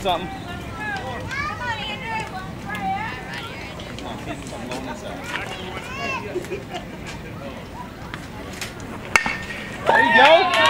something. Come on, feed him something low on this side. There you go.